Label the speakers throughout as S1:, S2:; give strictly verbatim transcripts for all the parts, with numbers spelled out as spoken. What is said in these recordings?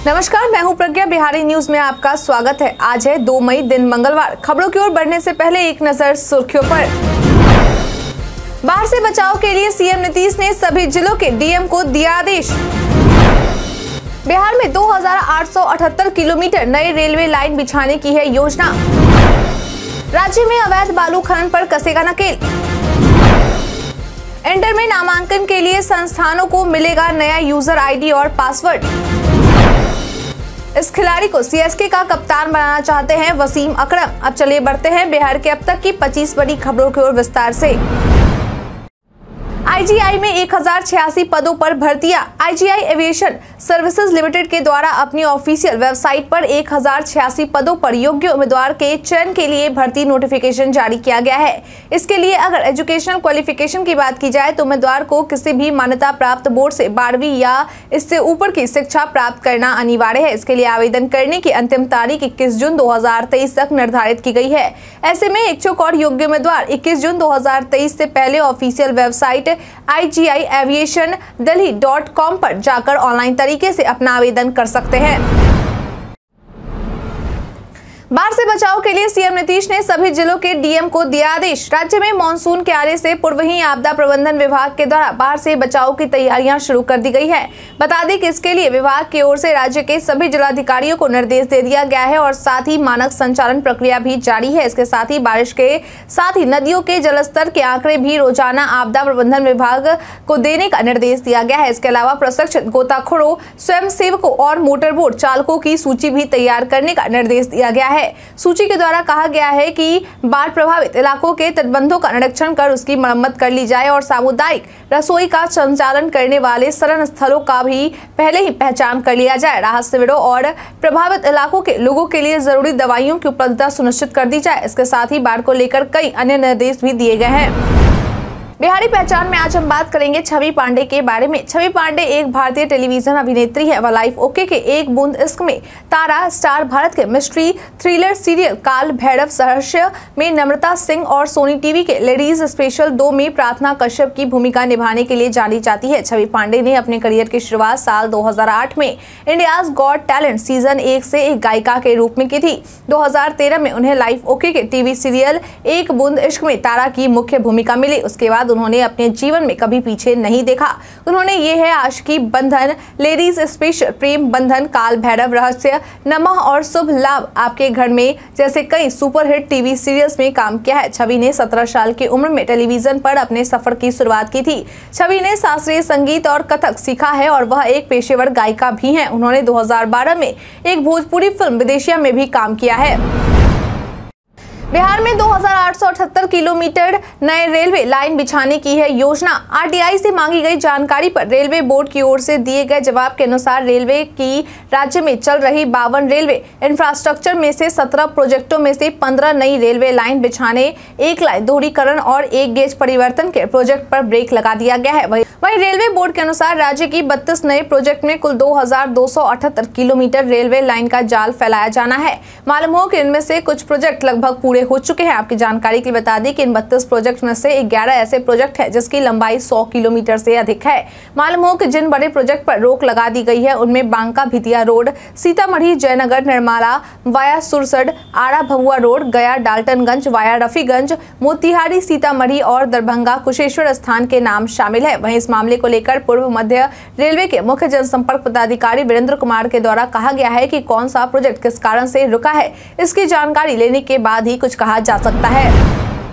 S1: नमस्कार, मैं हूं प्रज्ञा। बिहारी न्यूज में आपका स्वागत है। आज है दो मई, दिन मंगलवार। खबरों की ओर बढ़ने से पहले एक नजर सुर्खियों पर। बाढ़ से बचाव के लिए सीएम नीतीश ने सभी जिलों के डीएम को दिया आदेश। बिहार में दो हज़ार आठ सौ अठहत्तर किलोमीटर नए रेलवे लाइन बिछाने की है योजना। राज्य में अवैध बालू खनन पर कसेगा नकेल। इंटर में नामांकन के लिए संस्थानों को मिलेगा नया यूजर आईडी और पासवर्ड। इस खिलाड़ी को सीएसके का कप्तान बनाना चाहते हैं वसीम अकरम। अब चलिए बढ़ते हैं बिहार के अब तक की पच्चीस बड़ी खबरों की ओर विस्तार से। आईजीआई में एक हजार छियासी पदों पर भर्तियां। आईजीआई एविएशन सर्विसेज लिमिटेड के द्वारा अपनी ऑफिशियल वेबसाइट पर एक हजार छियासी पदों पर योग्य उम्मीदवार के चयन के लिए भर्ती नोटिफिकेशन जारी किया गया है। इसके लिए अगर एजुकेशनल क्वालिफिकेशन की बात की जाए तो उम्मीदवार को किसी भी मान्यता प्राप्त बोर्ड से बारहवीं या इससे ऊपर की शिक्षा प्राप्त करना अनिवार्य है। इसके लिए आवेदन करने की अंतिम तारीख इक्कीस जून दो हजार तेईस तक निर्धारित की गई है। ऐसे में इच्छुक और योग्य उम्मीदवार इक्कीस जून दो हजार तेईस से पहले official website I G I aviation Delhi dot com पर जाकर ऑनलाइन तरीके से अपना आवेदन कर सकते हैं। बाढ़ से बचाव के लिए सीएम नीतीश ने सभी जिलों के डीएम को दिया आदेश। राज्य में मानसून के आने से पूर्व ही आपदा प्रबंधन विभाग के द्वारा बाढ़ से बचाव की तैयारियां शुरू कर दी गई है। बता दें कि इसके लिए विभाग की ओर से राज्य के सभी जिलाधिकारियों को निर्देश दे दिया गया है और साथ ही मानक संचालन प्रक्रिया भी जारी है। इसके साथ ही बारिश के साथ ही नदियों के जलस्तर के आंकड़े भी रोजाना आपदा प्रबंधन विभाग को देने का निर्देश दिया गया है। इसके अलावा प्रशिक्षित गोताखोरों, स्वयं सेवकों और मोटरबोट चालकों की सूची भी तैयार करने का निर्देश दिया गया है। सूची के द्वारा कहा गया है कि बाढ़ प्रभावित इलाकों के तटबंधों का निरीक्षण कर उसकी मरम्मत कर ली जाए और सामुदायिक रसोई का संचालन करने वाले शरण स्थलों का भी पहले ही पहचान कर लिया जाए। राहत शिविरों और प्रभावित इलाकों के लोगों के लिए जरूरी दवाइयों की उपलब्धता सुनिश्चित कर दी जाए। इसके साथ ही बाढ़ को लेकर कई अन्य निर्देश भी दिए गए हैं। बिहारी पहचान में आज हम बात करेंगे छवि पांडे के बारे में। छवि पांडे एक भारतीय टेलीविजन अभिनेत्री है। वह लाइफ ओके के एक बूंद इश्क में तारा, स्टार भारत के मिस्ट्री थ्रिलर सीरियल काल भैरव सहर्ष में नम्रता सिंह और सोनी टीवी के लेडीज स्पेशल दो में प्रार्थना कश्यप की भूमिका निभाने के लिए जानी जाती है। छवि पांडे ने अपने करियर की शुरुआत साल दो हजार आठ में इंडियाज गॉट टैलेंट सीजन एक से एक गायिका के रूप में की थी। दो हजार तेरह में उन्हें लाइफ ओके के टीवी सीरियल एक बूंद इश्क में तारा की मुख्य भूमिका मिली। उसके बाद उन्होंने अपने जीवन में कभी पीछे नहीं देखा। उन्होंने ये है आशिकी बंधन, लेडीज स्पेशल, प्रेम बंधन, काल भैरव, रहस्य, नमः और शुभ लाभ, आपके घर में जैसे कई सुपरहिट टीवी सीरियल्स में काम किया है। छवि ने सत्रह साल की उम्र में टेलीविजन पर अपने सफर की शुरुआत की थी। छवि ने शास्त्रीय संगीत और कथक सीखा है और वह एक पेशेवर गायिका भी हैं। उन्होंने दो हजार बारह में एक भोजपुरी फिल्म विदेशिया में भी काम किया है। बिहार में दो हज़ार आठ सौ अठहत्तर किलोमीटर नए रेलवे लाइन बिछाने की है योजना। आरटीआई से मांगी गई जानकारी पर रेलवे बोर्ड की ओर से दिए गए जवाब के अनुसार रेलवे की राज्य में चल रही बावन रेलवे इंफ्रास्ट्रक्चर में से सत्रह प्रोजेक्टों में से पंद्रह नई रेलवे लाइन बिछाने, एक लाइन दोहरीकरण और एक गेज परिवर्तन के प्रोजेक्ट पर ब्रेक लगा दिया गया है। वही वहीं रेलवे बोर्ड के अनुसार राज्य की बत्तीस नए प्रोजेक्ट में कुल दो हजार दो सौ अठहत्तर किलोमीटर रेलवे लाइन का जाल फैलाया जाना है। मालूम हो कि इनमें से कुछ प्रोजेक्ट लगभग पूरे हो चुके हैं। आपकी जानकारी के लिए बता दें कि इन बत्तीस प्रोजेक्ट में से ग्यारह ऐसे प्रोजेक्ट हैं जिसकी लंबाई सौ किलोमीटर से अधिक है। मालूम हो कि जिन बड़े प्रोजेक्ट पर रोक लगा दी गई है उनमें Banka Bhitiya road, Sitamarhi Jaynagar Nirmali via Sursand, Ara Bhabua road, Gaya Daltonganj via Rafiganj, Motihari Sitamarhi और दरभंगा कुशेश्वर स्थान के नाम शामिल है। वहीं इस मामले को लेकर पूर्व मध्य रेलवे के मुख्य जनसंपर्क पदाधिकारी वीरेंद्र कुमार के द्वारा कहा गया है कि कौन सा प्रोजेक्ट किस कारण से रुका है, इसकी जानकारी लेने के बाद ही कुछ कहा जा सकता है।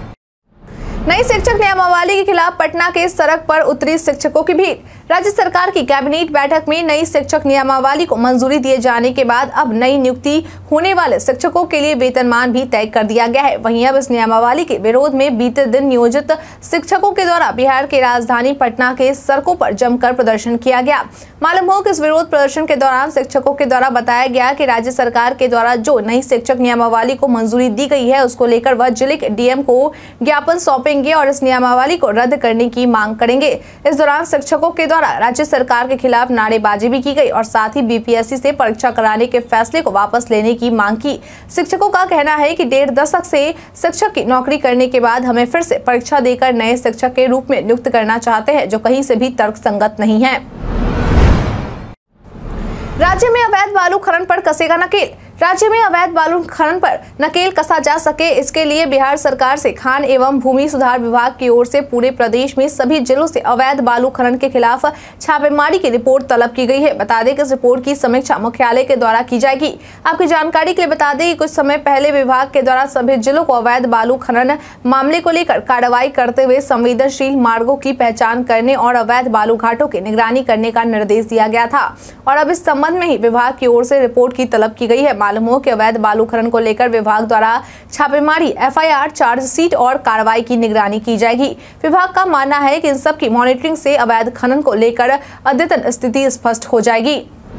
S1: नई शिक्षक नियमावली के खिलाफ पटना के सड़क पर उतरी शिक्षकों की भीड़। राज्य सरकार की कैबिनेट बैठक में नई शिक्षक नियमावली को मंजूरी दिए जाने के बाद अब नई नियुक्ति होने वाले शिक्षकों के लिए वेतनमान भी तय कर दिया गया है। वहीं अब इस नियमावली के विरोध में बीते दिन नियोजित शिक्षकों के द्वारा बिहार के राजधानी पटना के सड़कों पर जमकर प्रदर्शन किया गया। मालूम हो कि इस विरोध प्रदर्शन के दौरान शिक्षकों के द्वारा बताया गया कि राज्य सरकार के द्वारा जो नई शिक्षक नियमावली को मंजूरी दी गई है उसको लेकर वह जिले के डीएम को ज्ञापन सौंपेंगे और इस नियमावली को रद्द करने की मांग करेंगे। इस दौरान शिक्षकों के द्वारा राज्य सरकार के खिलाफ नारेबाजी भी की गई और साथ ही बीपीएससी से परीक्षा कराने के फैसले को वापस लेने की मांग की। शिक्षकों का कहना है कि डेढ़ दशक से शिक्षक की नौकरी करने के बाद हमें फिर से परीक्षा देकर नए शिक्षक के रूप में नियुक्त करना चाहते हैं जो कहीं से भी तर्कसंगत नहीं है। राज्य में अवैध बालू खनन पर कसेगा नकेल। राज्य में अवैध बालू खनन पर नकेल कसा जा सके, इसके लिए बिहार सरकार से खान एवं भूमि सुधार विभाग की ओर से पूरे प्रदेश में सभी जिलों से अवैध बालू खनन के खिलाफ छापेमारी की रिपोर्ट तलब की गई है। बता दें कि इस रिपोर्ट की समीक्षा मुख्यालय के द्वारा की जाएगी। आपकी जानकारी के लिए बता दें कि कुछ समय पहले विभाग के द्वारा सभी जिलों को अवैध बालू खनन मामले को लेकर कार्रवाई करते हुए संवेदनशील मार्गों की पहचान करने और अवैध बालू घाटों की निगरानी करने का निर्देश दिया गया था और अब इस संबंध में ही विभाग की ओर से रिपोर्ट की तलब की गई है। मालूम हो कि अवैध बालू खनन को लेकर विभाग द्वारा छापेमारी, एफ आई आर, चार्जशीट और कार्रवाई की निगरानी की जाएगी। विभाग का मानना है कि इन सब की मॉनिटरिंग से अवैध खनन को लेकर अद्यतन स्थिति स्पष्ट हो जाएगी।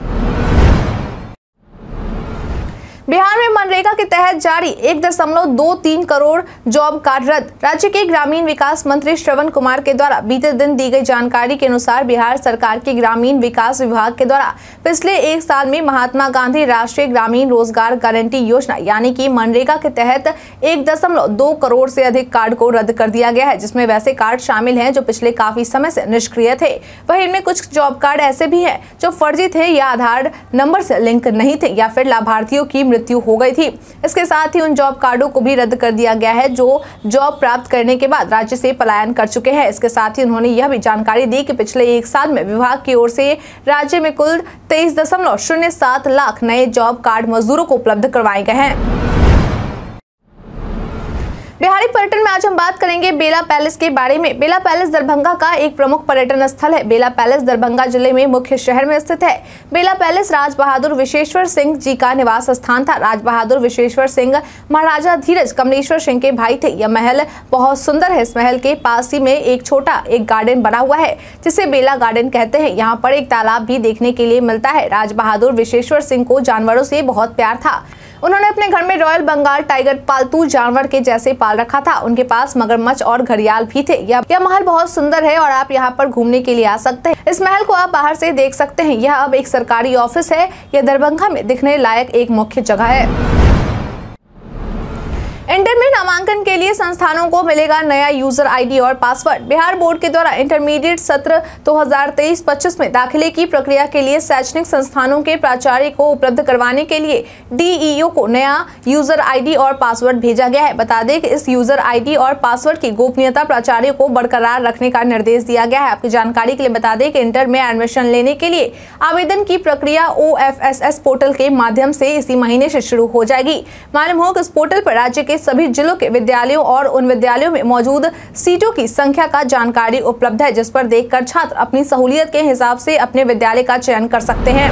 S1: बिहार में मनरेगा के तहत जारी एक दशमलव दो तीन करोड़ जॉब कार्ड रद्द। राज्य के ग्रामीण विकास मंत्री श्रवण कुमार के द्वारा बीते दिन दी गई जानकारी के अनुसार बिहार सरकार के ग्रामीण विकास विभाग के द्वारा पिछले एक साल में महात्मा गांधी राष्ट्रीय ग्रामीण रोजगार गारंटी योजना यानी कि मनरेगा के तहत एक दशमलव दो करोड़ से अधिक कार्ड को रद्द कर दिया गया है, जिसमें वैसे कार्ड शामिल हैं जो पिछले काफी समय से निष्क्रिय थे। वहीं इनमें कुछ जॉब कार्ड ऐसे भी हैं जो फर्जी थे या आधार नंबर से लिंक नहीं थे या फिर लाभार्थियों की मृत्यु हो गई थी। इसके साथ ही उन जॉब कार्डों को भी रद्द कर दिया गया है जो जॉब प्राप्त करने के बाद राज्य से पलायन कर चुके हैं। इसके साथ ही उन्होंने यह भी जानकारी दी कि पिछले एक साल में विभाग की ओर से राज्य में कुल तेईस दशमलव शून्य सात लाख नए जॉब कार्ड मजदूरों को उपलब्ध करवाए गए हैं। बिहारी पर्यटन में आज हम बात करेंगे बेला पैलेस के बारे में। बेला पैलेस दरभंगा का एक प्रमुख पर्यटन स्थल है। बेला पैलेस दरभंगा जिले में मुख्य शहर में स्थित है। बेला पैलेस राज बहादुर विशेश्वर सिंह जी का निवास स्थान था। राज बहादुर विशेश्वर सिंह महाराजा धीरज कमलेश्वर सिंह के भाई थे। यह महल बहुत सुंदर है। इस महल के पास ही में एक छोटा एक गार्डन बना हुआ है जिसे बेला गार्डन कहते हैं। यहाँ पर एक तालाब भी देखने के लिए मिलता है। राज बहादुर विशेश्वर सिंह को जानवरों से बहुत प्यार था। उन्होंने अपने घर में रॉयल बंगाल टाइगर पालतू जानवर के जैसे पाल रखा था। उनके पास मगरमच्छ और घड़ियाल भी थे। यह, यह महल बहुत सुंदर है और आप यहाँ पर घूमने के लिए आ सकते हैं। इस महल को आप बाहर से देख सकते हैं। यह अब एक सरकारी ऑफिस है। यह दरभंगा में दिखने लायक एक मुख्य जगह है। इंटर में नामांकन के लिए संस्थानों को मिलेगा नया यूजर आईडी और पासवर्ड। बिहार बोर्ड के द्वारा इंटरमीडिएट सत्र दो हज़ार तेईस पच्चीस में दाखिले की प्रक्रिया के लिए शैक्षणिक संस्थानों के प्राचार्य को उपलब्ध करवाने के लिए डी ई ओ को नया यूजर आईडी और पासवर्ड भेजा गया है। बता दें कि इस यूजर आईडी और पासवर्ड की गोपनीयता प्राचार्य को बरकरार रखने का निर्देश दिया गया है। आपकी जानकारी के लिए बता दें कि इंटर में एडमिशन लेने के लिए आवेदन की प्रक्रिया O F S S portal के माध्यम से इसी महीने से शुरू हो जाएगी। मालूम हो कि इस पोर्टल पर राज्य के सभी जिलों के विद्यालयों और उन विद्यालयों में मौजूद सीटों की संख्या का जानकारी उपलब्ध है, जिस पर देखकर छात्र अपनी सहूलियत के हिसाब से अपने विद्यालय का चयन कर सकते हैं।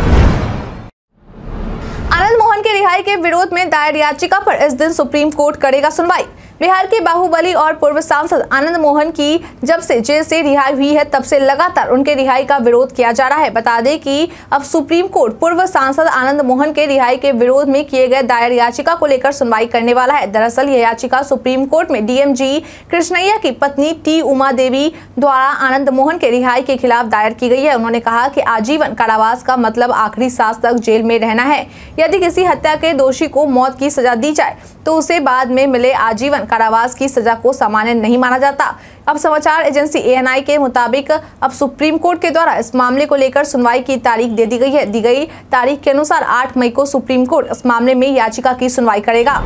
S1: आनंद मोहन के रिहाई के विरोध में दायर याचिका पर इस दिन सुप्रीम कोर्ट करेगा सुनवाई। बिहार के बाहुबली और पूर्व सांसद आनंद मोहन की जब से जेल से रिहाई हुई है तब से लगातार उनके रिहाई का विरोध किया जा रहा है। बता दें कि अब सुप्रीम कोर्ट पूर्व सांसद आनंद मोहन के रिहाई के विरोध में किए गए दायर याचिका को लेकर सुनवाई करने वाला है। दरअसल यह याचिका सुप्रीम कोर्ट में डी एम जी कृष्णैया की पत्नी टी उमा देवी द्वारा आनंद मोहन के रिहाई के खिलाफ दायर की गई है। उन्होंने कहा कि आजीवन कारावास का मतलब आखिरी सांस तक जेल में रहना है। यदि किसी हत्या के दोषी को मौत की सजा दी जाए तो उसे बाद में मिले आजीवन कारावास की सजा को सामान्य नहीं माना जाता। अब समाचार एजेंसी ए एन आई के मुताबिक अब सुप्रीम कोर्ट के द्वारा इस मामले को लेकर सुनवाई की तारीख दे दी गई है। दी गई तारीख के अनुसार आठ मई को सुप्रीम कोर्ट इस मामले में याचिका की सुनवाई करेगा।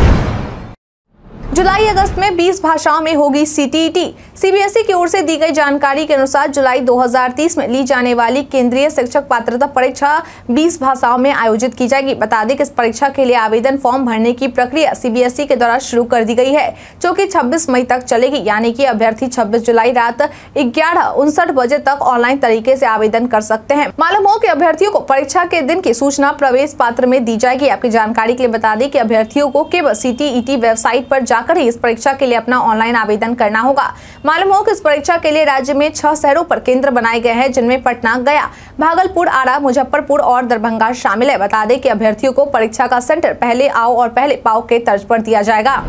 S1: जुलाई अगस्त में बीस भाषाओं में होगी C T E T. C B S E की ओर से दी गई जानकारी के अनुसार जुलाई दो हज़ार तीस में ली जाने वाली केंद्रीय शिक्षक पात्रता परीक्षा बीस भाषाओं में आयोजित की जाएगी। बता दें कि इस परीक्षा के लिए आवेदन फॉर्म भरने की प्रक्रिया सी बी एस ई के द्वारा शुरू कर दी गई है, जो कि छब्बीस मई तक चलेगी। यानी कि अभ्यर्थी छब्बीस जुलाई रात ग्यारह उनसठ बजे तक ऑनलाइन तरीके से आवेदन कर सकते हैं। मालूम हो कि अभ्यर्थियों को परीक्षा के दिन की सूचना प्रवेश पात्र में दी जाएगी। आपकी जानकारी के लिए बता दें कि अभ्यर्थियों को केवल C T E T website पर जाकर ही इस परीक्षा के लिए अपना ऑनलाइन आवेदन करना होगा। मालूम हो कि इस परीक्षा के लिए राज्य में छह शहरों पर केंद्र बनाए गए हैं, जिनमें पटना, गया, भागलपुर, आरा, मुजफ्फरपुर और दरभंगा शामिल है। बता दें कि अभ्यर्थियों को परीक्षा का सेंटर पहले आओ और पहले पाओ के तर्ज पर दिया जाएगा।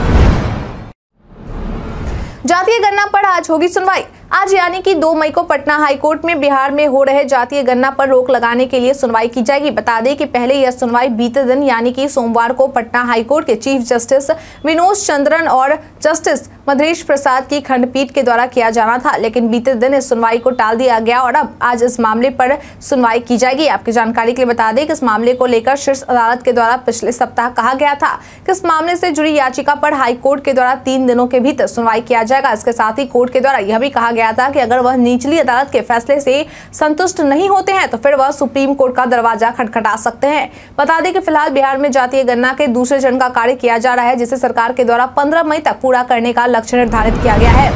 S1: जातीय गणना पर आज होगी सुनवाई। आज यानी कि दो मई को पटना हाईकोर्ट में बिहार में हो रहे जातीय गणना पर रोक लगाने के लिए सुनवाई की जाएगी। बता दें कि पहले यह सुनवाई बीते दिन यानी कि सोमवार को पटना हाईकोर्ट के चीफ जस्टिस विनोद चंद्रन और जस्टिस मधेश प्रसाद की खंडपीठ के द्वारा किया जाना था, लेकिन बीते दिन इस सुनवाई को टाल दिया गया और अब आज इस मामले पर सुनवाई की जाएगी। आपकी जानकारी के लिए बता दें कि इस मामले को लेकर शीर्ष अदालत के द्वारा पिछले सप्ताह कहा गया था कि इस मामले से जुड़ी याचिका पर हाई कोर्ट के द्वारा तीन दिनों के भीतर सुनवाई किया जाएगा। इसके साथ ही कोर्ट के द्वारा यह भी कहा गया था कि अगर वह निचली अदालत के फैसले से संतुष्ट नहीं होते हैं तो फिर वह सुप्रीम कोर्ट का दरवाजा खटखटा सकते हैं। बता दें कि फिलहाल बिहार में जातीय गणना के दूसरे चरण का कार्य किया जा रहा है, जिसे सरकार के द्वारा पंद्रह मई तक पूरा करने का लक्ष्य निर्धारित किया गया है।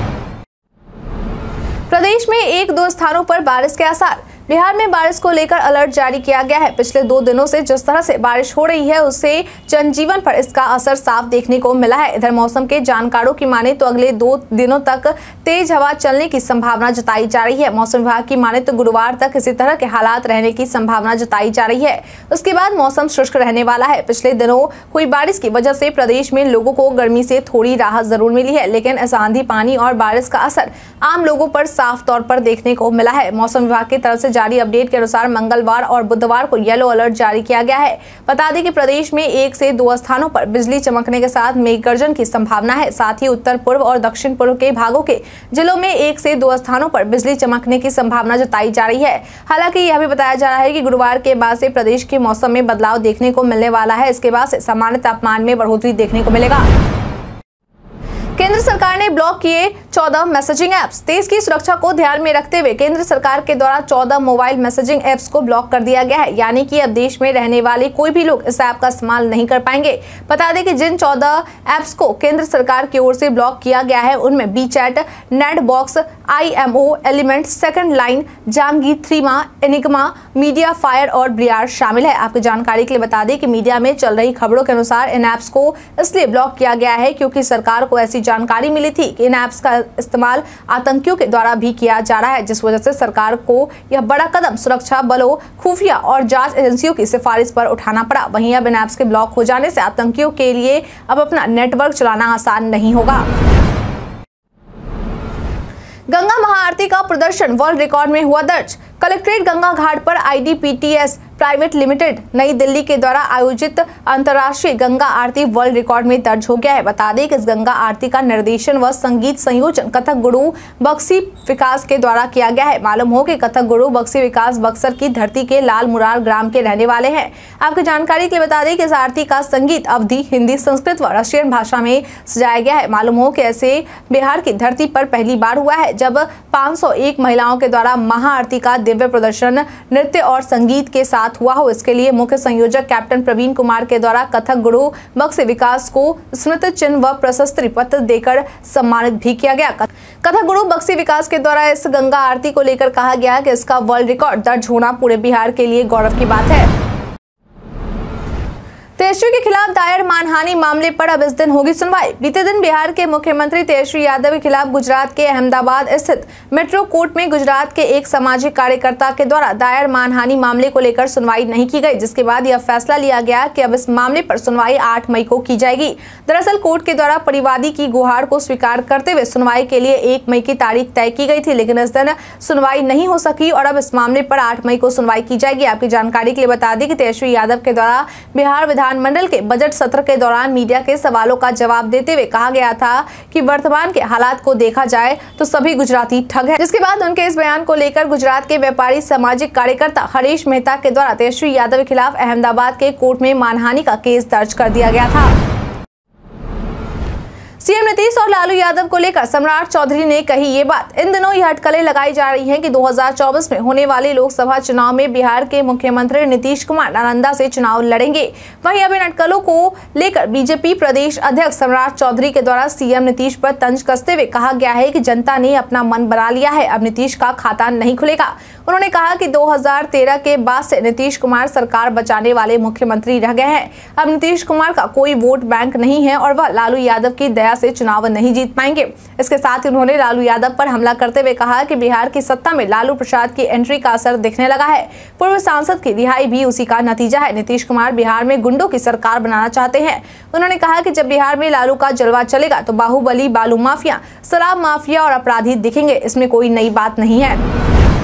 S1: प्रदेश में एक दो स्थानों पर बारिश के आसार। बिहार में बारिश को लेकर अलर्ट जारी किया गया है। पिछले दो दिनों से जिस तरह से बारिश हो रही है उससे जनजीवन पर इसका असर साफ देखने को मिला है। इधर मौसम के जानकारों की माने तो अगले दो दिनों तक तेज हवा चलने की संभावना जताई जा रही है। मौसम विभाग की माने तो गुरुवार तक इसी तरह के हालात रहने की संभावना जताई जा रही है। उसके बाद मौसम शुष्क रहने वाला है। पिछले दिनों हुई बारिश की वजह से प्रदेश में लोगों को गर्मी से थोड़ी राहत जरूर मिली है, लेकिन इस आंधी पानी और बारिश का असर आम लोगों पर साफ तौर पर देखने को मिला है। मौसम विभाग की तरफ से जारी अपडेट के अनुसार मंगलवार और बुधवार को येलो अलर्ट जारी किया गया है। बता दें कि प्रदेश में एक से दो स्थानों पर बिजली चमकने के साथ मेघ गर्जन की संभावना है। साथ ही उत्तर पूर्व और दक्षिण पूर्व के भागों के जिलों में एक से दो स्थानों पर बिजली चमकने की संभावना जताई जा रही है। हालांकि यह भी बताया जा रहा है कि गुरुवार के बाद से प्रदेश के मौसम में बदलाव देखने को मिलने वाला है। इसके बाद से सामान्य तापमान में बढ़ोतरी देखने को मिलेगा। केंद्र सरकार ने ब्लॉक किए चौदह मैसेजिंग ऐप्स। देश की सुरक्षा को ध्यान में रखते हुए केंद्र सरकार के द्वारा चौदह मोबाइल मैसेजिंग ऐप्स को ब्लॉक कर दिया गया है, यानी कि अब देश में रहने वाले कोई भी लोग इस ऐप का इस्तेमाल नहीं कर पाएंगे। बता दें कि जिन चौदह ऐप्स को केंद्र सरकार की ओर से ब्लॉक किया गया है उनमें B chat, net box, I M O, element, second line, Zangi, Threema, Enigma, media fire और ब्लियार शामिल है। आपकी जानकारी के लिए बता दें कि मीडिया में चल रही खबरों के अनुसार इन ऐप्स को इसलिए ब्लॉक किया गया है क्योंकि सरकार को ऐसी जानकारी मिली थी कि इन ऐप्स का इस्तेमाल आतंकियों के द्वारा भी किया जा रहा है, जिस वजह से सरकार को यह बड़ा कदम सुरक्षा बलों, खुफिया और जांच एजेंसियों की सिफारिश पर उठाना पड़ा। वहीं अब इन ऐप्स के ब्लॉक हो जाने से आतंकियों के लिए अब अपना नेटवर्क चलाना आसान नहीं होगा। गंगा महाआरती का प्रदर्शन वर्ल्ड रिकॉर्ड में हुआ दर्ज। कलेक्ट्रेट गंगा घाट पर I D P T S private limited नई दिल्ली के द्वारा आयोजित अंतर्राष्ट्रीय गंगा आरती वर्ल्ड रिकॉर्ड में दर्ज हो गया है। बता दें कि इस गंगा आरती का निर्देशन व संगीत संयोजन कथक गुरु बक्सी विकास के द्वारा किया गया है। मालूम हो कि कथक गुरु बक्सी विकास बक्सर की धरती के लाल मुरार ग्राम के रहने वाले हैं। आपकी जानकारी के लिए बता दें कि इस आरती का संगीत अवधी, हिंदी, संस्कृत व रशियन भाषा में सजाया गया है। मालूम हो कि ऐसे बिहार की धरती पर पहली बार हुआ है जब पाँच सौ एक महिलाओं के द्वारा महाआरती का दिव्य प्रदर्शन नृत्य और संगीत के साथ हुआ हो। इसके लिए मुख्य संयोजक कैप्टन प्रवीण कुमार के द्वारा कथक गुरु बक्सी विकास को स्मृति चिन्ह व प्रशस्ति पत्र देकर सम्मानित भी किया गया। कथक गुरु बक्सी विकास के द्वारा इस गंगा आरती को लेकर कहा गया कि इसका वर्ल्ड रिकॉर्ड दर्ज होना पूरे बिहार के लिए गौरव की बात है। तेजस्वी के खिलाफ दायर मानहानि मामले पर अब इस दिन होगी सुनवाई। बीते दिन बिहार के मुख्यमंत्री तेजस्वी यादव के खिलाफ गुजरात के अहमदाबाद स्थित मेट्रो कोर्ट में गुजरात के एक सामाजिक कार्यकर्ता के द्वारा दायर मानहानि मामले को लेकर सुनवाई नहीं की गई, जिसके बाद यह फैसला लिया गया कि अब इस मामले पर सुनवाई आठ मई को की जाएगी। दरअसल कोर्ट के द्वारा परिवादी की गुहार को स्वीकार करते हुए सुनवाई के लिए एक मई की तारीख तय की गई थी, लेकिन इस दिन सुनवाई नहीं हो सकी और अब इस मामले पर आठ मई को सुनवाई की जाएगी। आपकी जानकारी के लिए बता दें कि तेजस्वी यादव के द्वारा बिहार विधानमंडल के बजट सत्र के दौरान मीडिया के सवालों का जवाब देते हुए कहा गया था कि वर्तमान के हालात को देखा जाए तो सभी गुजराती ठग हैं। जिसके बाद उनके इस बयान को लेकर गुजरात के व्यापारी सामाजिक कार्यकर्ता हरीश मेहता के द्वारा तेजस्वी यादव के खिलाफ अहमदाबाद के कोर्ट में मानहानि का केस दर्ज कर दिया गया था। सीएम नीतीश और लालू यादव को लेकर सम्राट चौधरी ने कही ये बात। इन दिनों यह अटकलें लगाई जा रही हैं कि दो हज़ार चौबीस में होने वाले लोकसभा चुनाव में बिहार के मुख्यमंत्री नीतीश कुमार नालंदा से चुनाव लड़ेंगे। वहीं अब इन अटकलों को लेकर बीजेपी प्रदेश अध्यक्ष सम्राट चौधरी के द्वारा सीएम नीतीश पर तंज कसते हुए कहा गया है कि जनता ने अपना मन बना लिया है, अब नीतीश का खाता नहीं खुलेगा। उन्होंने कहा कि दो हज़ार तेरह के बाद से नीतीश कुमार सरकार बचाने वाले मुख्यमंत्री रह गए हैं। अब नीतीश कुमार का कोई वोट बैंक नहीं है और वह लालू यादव की दया से चुनाव नहीं जीत पाएंगे। इसके साथ ही उन्होंने लालू यादव पर हमला करते हुए कहा कि बिहार की सत्ता में लालू प्रसाद की एंट्री का असर दिखने लगा है। पूर्व सांसद की रिहाई भी उसी का नतीजा है। नीतीश कुमार बिहार में गुंडों की सरकार बनाना चाहते हैं। उन्होंने कहा कि जब बिहार में लालू का जलवा चलेगा तो बाहुबली, बालू माफिया, शराब माफिया और अपराधी दिखेंगे। इसमें कोई नई बात नहीं है।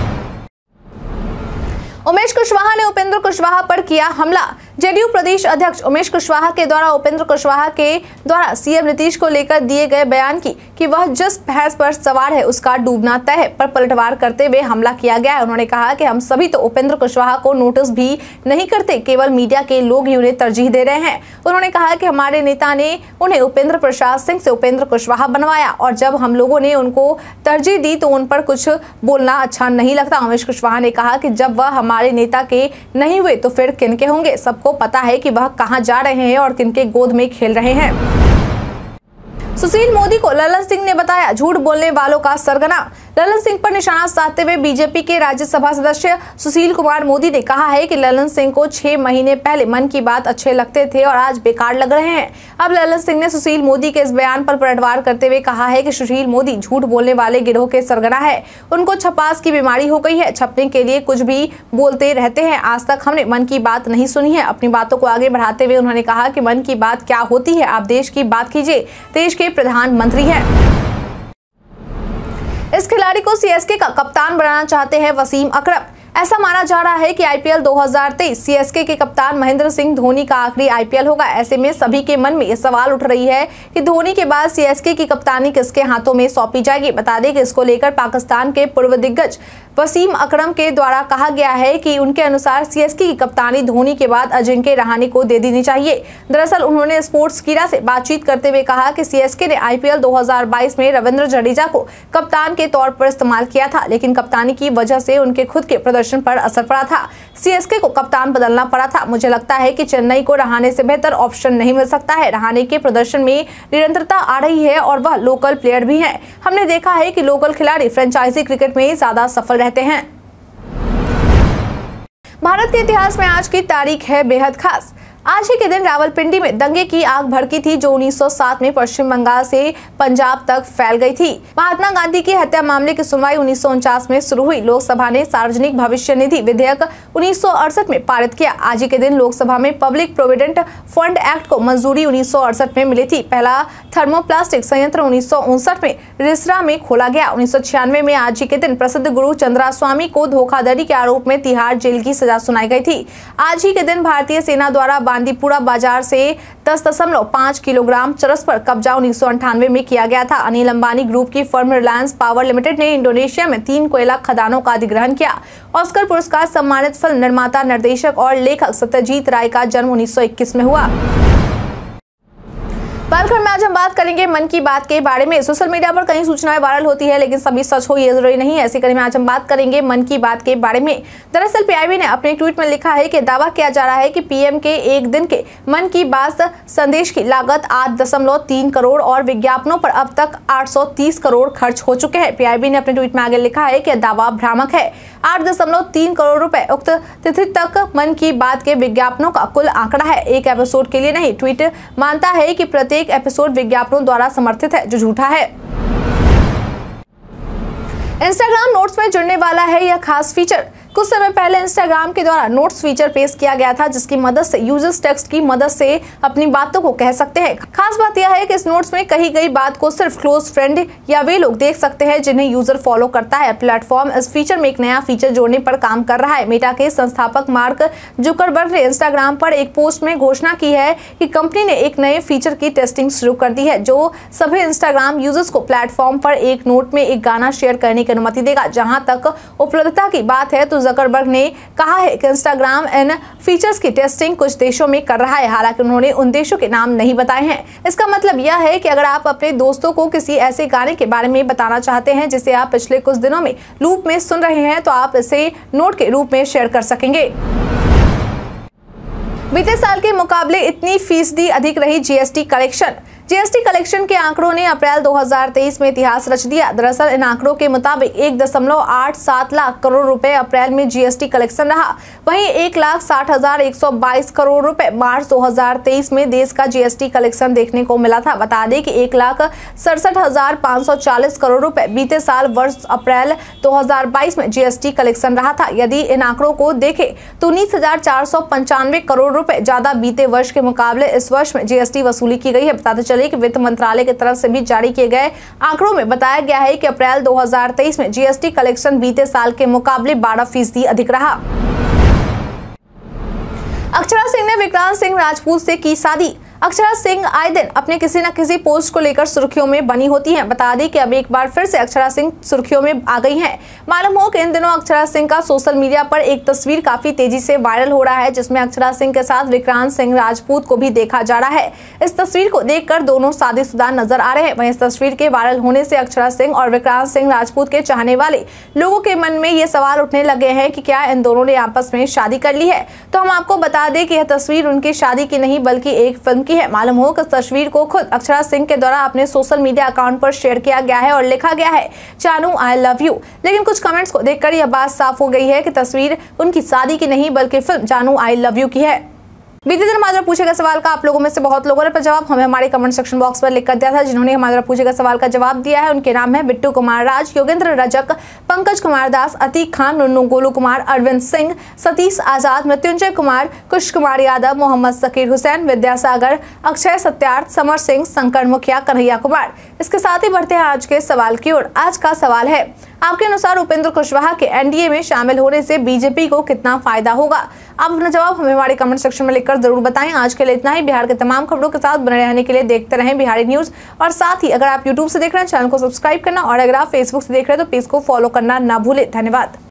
S1: उमेश कुशवाहा ने उपेंद्र कुशवाहा पर किया हमला। जेडीयू प्रदेश अध्यक्ष उमेश कुशवाहा के द्वारा उपेंद्र कुशवाहा के द्वारा सीएम नीतीश को लेकर दिए गए बयान की कि वह जिस भैंस पर सवार है उसका डूबना तय है, पर पलटवार करते हुए हमला किया गया है। उन्होंने कहा कि हम सभी तो उपेंद्र कुशवाहा को नोटिस भी नहीं करते, केवल मीडिया के लोग ही उन्हें तरजीह दे रहे हैं। उन्होंने कहा कि हमारे नेता ने उन्हें उपेंद्र प्रसाद सिंह से उपेंद्र कुशवाहा बनवाया और जब हम लोगों ने उनको तरजीह दी तो उन पर कुछ बोलना अच्छा नहीं लगता। उमेश कुशवाहा ने कहा कि जब वह हमारे नेता के नहीं हुए तो फिर किनके होंगे। सबको पता है कि वह कहां जा रहे हैं और किनके गोद में खेल रहे हैं। सुशील मोदी को ललन सिंह ने बताया झूठ बोलने वालों का सरगना। ललन सिंह पर निशाना साधते हुए बीजेपी के राज्यसभा सदस्य सुशील कुमार मोदी ने कहा है कि ललन सिंह को छह महीने पहले मन की बात अच्छे लगते थे और आज बेकार लग रहे हैं। अब ललन सिंह ने सुशील मोदी के इस बयान पर पलटवार करते हुए कहा है कि सुशील मोदी झूठ बोलने वाले गिरोह के सरगना है। उनको छपास की बीमारी हो गई है, छपने के लिए कुछ भी बोलते रहते हैं। आज तक हमने मन की बात नहीं सुनी है। अपनी बातों को आगे बढ़ाते हुए उन्होंने कहा कि मन की बात क्या होती है, आप देश की बात कीजिए, देश के प्रधानमंत्री हैं। इस खिलाड़ी को सीएसके का कप्तान बनाना चाहते हैं वसीम अकरम। ऐसा माना जा रहा है कि आईपीएल दो हज़ार तेईस सीएसके के कप्तान महेंद्र सिंह धोनी का आखिरी आईपीएल होगा। ऐसे में सभी के मन में ये सवाल उठ रही है कि धोनी के बाद सीएसके की कप्तानी किसके हाथों में सौंपी जाएगी। बता दें कि इसको लेकर पाकिस्तान के पूर्व दिग्गज वसीम अकरम के द्वारा कहा गया है कि उनके अनुसार सीएसके की कप्तानी धोनी के बाद अजिंक्य रहाणे को दे देनी चाहिए। दरअसल उन्होंने स्पोर्ट्स कीरा से बातचीत करते हुए कहा कि सीएसके ने आईपीएल दो हज़ार बाईस में रविंद्र जडेजा को कप्तान के तौर पर इस्तेमाल किया था, लेकिन कप्तानी की वजह से उनके खुद के प्रदर्शन पर असर पड़ा था। सीएसके को कप्तान बदलना पड़ा था। मुझे लगता है कि चेन्नई को रहाणे से बेहतर ऑप्शन नहीं मिल सकता है। रहाणे के प्रदर्शन में निरंतरता आ रही है और वह लोकल प्लेयर भी है। हमने देखा है कि लोकल खिलाड़ी फ्रेंचाइजी क्रिकेट में ज्यादा सफल रहते हैं। भारत के इतिहास में आज की तारीख है बेहद खास। आज ही के दिन रावलपिंडी में दंगे की आग भड़की थी जो उन्नीस सौ सात में पश्चिम बंगाल से पंजाब तक फैल गई थी। महात्मा गांधी की हत्या मामले की सुनवाई उन्नीस सौ उनचास में शुरू हुई। लोकसभा ने सार्वजनिक भविष्य निधि विधेयक उन्नीस सौ अड़सठ में पारित किया। आज ही के दिन लोकसभा में पब्लिक प्रोविडेंट फंड एक्ट को मंजूरी उन्नीस सौ अड़सठ में मिली थी। पहला थर्मोप्लास्टिक संयंत्र उन्नीस सौ उनसठ में रिसरा में खोला गया। उन्नीस सौ छियानवे में आज ही के दिन प्रसिद्ध गुरु चंद्रास्वामी को धोखाधड़ी के आरोप में तिहाड़ जेल की सजा सुनाई गई थी। आज ही के दिन भारतीय सेना द्वारा बांदीपुरा बाजार से दस दशमलव पाँच किलोग्राम चरस पर कब्जा उन्नीस सौ अंठानवे में किया गया था। अनिल अंबानी ग्रुप की फर्म रिलायंस पावर लिमिटेड ने इंडोनेशिया में तीन कोयला खदानों का अधिग्रहण किया। ऑस्कर पुरस्कार सम्मानित फिल्म निर्माता, निर्देशक और लेखक सत्यजीत राय का जन्म उन्नीस सौ इक्कीस में हुआ। बालखंड में आज हम बात करेंगे मन की बात के बारे में। सोशल मीडिया पर कई सूचनाएं वायरल होती है, लेकिन सभी सच हो ये जरूरी नहीं है। ऐसे कड़ी में आज हम बात करेंगे मन की बात के बारे में। दरअसल पीआईबी ने अपने ट्वीट में लिखा है कि दावा किया जा रहा है कि पीएम के एक दिन के मन की बात संदेश की लागत आठ दशमलव तीन करोड़ और विज्ञापनों पर अब तक आठ सौ तीस करोड़ खर्च हो चुके हैं। पीआईबी ने अपने ट्वीट में आगे लिखा है कि दावा भ्रामक है। आठ दशमलव तीन करोड़ रुपए उक्त तिथि तक मन की बात के विज्ञापनों का कुल आंकड़ा है, एक एपिसोड के लिए नहीं। ट्वीट मानता है कि प्रत्येक एपिसोड विज्ञापनों द्वारा समर्थित है, जो झूठा है। इंस्टाग्राम नोट्स में जुड़ने वाला है यह खास फीचर। कुछ समय पहले इंस्टाग्राम के द्वारा नोट्स फीचर पेश किया गया था, जिसकी मदद से यूजर्स टेक्स्ट की मदद से अपनी बातों को कह सकते हैं। खास बात यह है कि इस नोट्स में कही गई बात को सिर्फ क्लोज फ्रेंड या वे लोग देख सकते हैं जिन्हें यूजर फॉलो करता है। प्लेटफॉर्म इस फीचर में एक नया फीचर जोड़ने पर काम कर रहा है। मेटा के संस्थापक मार्क जुकरबर्ग ने इंस्टाग्राम पर एक पोस्ट में घोषणा की है कि कंपनी ने एक नए फीचर की टेस्टिंग शुरू कर दी है, जो सभी इंस्टाग्राम यूजर्स को प्लेटफॉर्म पर एक नोट में एक गाना शेयर करने की अनुमति देगा। जहां तक उपलब्धता की बात है तो जकरबर्ग ने कहा है कि इंस्टाग्राम इन फीचर्स की टेस्टिंग कुछ देशों में कर रहा है। हालांकि उन्होंने उन देशों के नाम नहीं बताए हैं। इसका मतलब यह है कि अगर आप अपने दोस्तों को किसी ऐसे गाने के बारे में बताना चाहते हैं जिसे आप पिछले कुछ दिनों में लूप में सुन रहे हैं, तो आप इसे नोट के रूप में शेयर कर सकेंगे। बीते साल के मुकाबले इतनी फीसदी अधिक रही जीएसटी कलेक्शन। जीएसटी कलेक्शन के आंकड़ों ने अप्रैल दो हज़ार तेईस में इतिहास रच दिया। दरअसल इन आंकड़ों के मुताबिक एक दशमलव आठ सात लाख करोड़ रुपए अप्रैल में जीएसटी कलेक्शन रहा। वहीं एक लाख साठ हजार एक सौ बाईस करोड़ रुपए मार्च दो हज़ार तेईस में देश का जीएसटी कलेक्शन देखने को मिला था। बता दें कि एक लाख सड़सठ हजार पाँच सौ चालीस करोड़ रुपए बीते साल वर्ष अप्रैल दो हज़ार बाईस में जीएसटी कलेक्शन रहा था। यदि इन आंकड़ों को देखें तो उन्नीस हजार चार सौ पंचानवे करोड़ रुपए ज्यादा बीते वर्ष के मुकाबले इस वर्ष में जीएसटी वसूली की गई है। बताते चले कि वित्त मंत्रालय की तरफ से भी जारी किए गए आंकड़ों में बताया गया है कि अप्रैल दो हज़ार तेईस में जीएसटी कलेक्शन बीते साल के मुकाबले बारह फीसदी अधिक रहा। अक्षरा सिंह ने विक्रांत सिंह राजपूत से की शादी। अक्षरा सिंह आए दिन अपने किसी न किसी पोस्ट को लेकर सुर्खियों में बनी होती हैं। बता दें कि अब एक बार फिर से अक्षरा सिंह सुर्खियों में आ गई हैं। मालूम हो कि इन दिनों अक्षरा सिंह का सोशल मीडिया पर एक तस्वीर काफी तेजी से वायरल हो रहा है, जिसमें अक्षरा सिंह के साथ विक्रांत सिंह राजपूत को भी देखा जा रहा है। इस तस्वीर को देखकर दोनों शादीशुदा नजर आ रहे हैं। वहीं इस तस्वीर के वायरल होने से अक्षरा सिंह और विक्रांत सिंह राजपूत के चाहने वाले लोगों के मन में ये सवाल उठने लगे हैं कि क्या इन दोनों ने आपस में शादी कर ली है। तो हम आपको बता दें कि यह तस्वीर उनकी शादी की नहीं बल्कि एक फिल्म की है। मालूम हो कि इस तस्वीर को खुद अक्षरा सिंह के द्वारा अपने सोशल मीडिया अकाउंट पर शेयर किया गया है और लिखा गया है, जानू आई लव यू। लेकिन कुछ कमेंट्स को देखकर यह बात साफ हो गई है कि तस्वीर उनकी शादी की नहीं बल्कि फिल्म जानू आई लव यू की है। बीते दिन हमारे पूछे गए सवाल का आप लोगों में से बहुत लोगों ने जवाब हमें हमारे कमेंट सेक्शन बॉक्स पर लिख कर दिया था। जिन्होंने हमारे पूछे गए सवाल का जवाब दिया है उनके नाम है बिट्टू कुमार राज, योगेंद्र रजक, पंकज कुमार दास, अतीक खान, नुन्नू गोलू कुमार, अरविंद सिंह, सतीश आजाद, मृत्युंजय कुमार, कुश कुमार यादव, मोहम्मद सकीर हुसैन, विद्यासागर, अक्षय सत्यार्थ, समर सिंह, शंकर मुखिया, कन्हैया कुमार। इसके साथ ही बढ़ते हैं आज के सवाल की ओर। आज का सवाल है, आपके अनुसार उपेंद्र कुशवाहा के एनडीए में शामिल होने से बीजेपी को कितना फायदा होगा? आप अपना जवाब हमें हमारे कमेंट सेक्शन में लिखकर जरूर बताएं। आज के लिए इतना ही। बिहार के तमाम खबरों के साथ बने रहने के लिए देखते रहें बिहारी न्यूज। और साथ ही अगर आप यूट्यूब से देख रहे हैं चैनल को सब्सक्राइब करना और अगर आप फेसबुक से देख रहे हैं तो पेज को फॉलो करना ना भूलें। धन्यवाद।